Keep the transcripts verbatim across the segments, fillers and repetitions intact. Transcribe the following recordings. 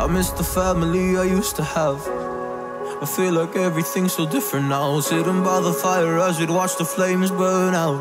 I miss the family I used to have. I feel like everything's so different now. Sitting by the fire as we'd watch the flames burn out.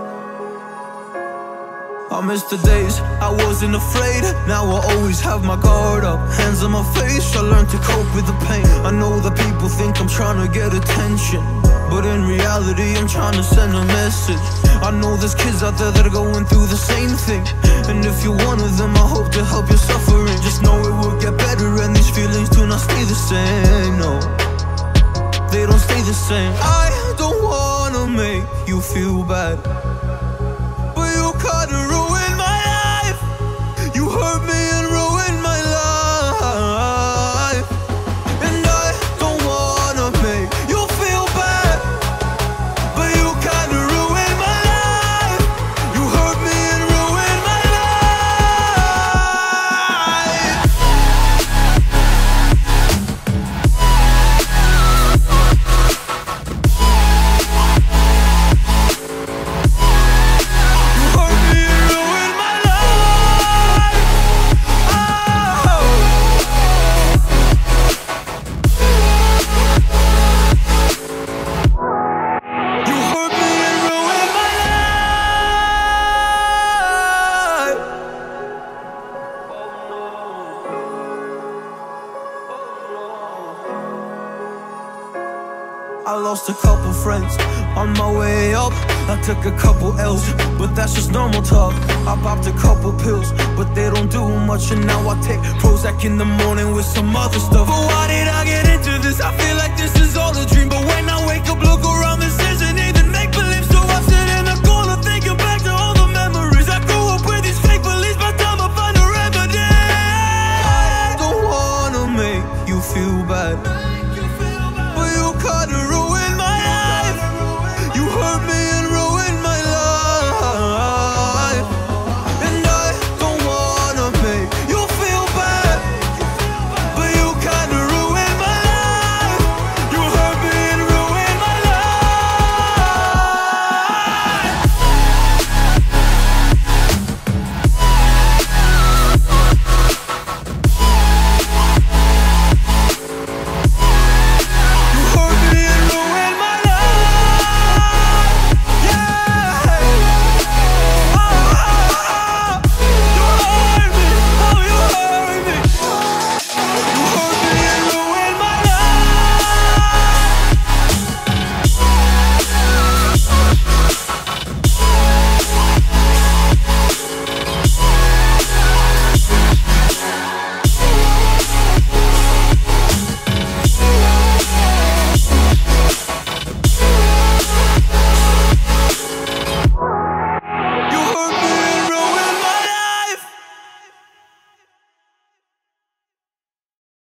I miss the days I wasn't afraid. Now I always have my guard up, hands on my face. I learned to cope with the pain. I know that people think I'm trying to get attention, but in reality I'm trying to send a message. I know there's kids out there that are going through the same thing, and if you're one of them, I hope to help your suffering. Just know it will get better, and these feelings do not stay the same. No, they don't stay the same. I don't wanna make you feel bad, but you kinda ruined my life. You hurt me and ruined my life, and I don't wanna make you feel bad, but you kinda ruined my life. You hurt me and ruined my life. You hurt me and ruined my life. Oh. You hurt me and ruined my life. I lost a couple friends on my way up. I took a couple L's, but that's just normal talk. I popped a couple pills, but they don't do much. And now I take Prozac in the morning with some other stuff. But why did I get into this? I feel like this is all a dream, but when I wake up, look around, this